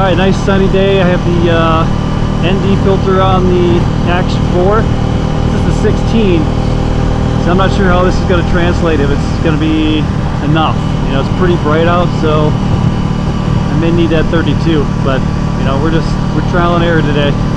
Alright, nice sunny day. I have the ND filter on the Action 4. This is the 16, so I'm not sure how this is going to translate, if it's going to be enough. You know, it's pretty bright out, so I may need that 32, but you know, we're trial and error today.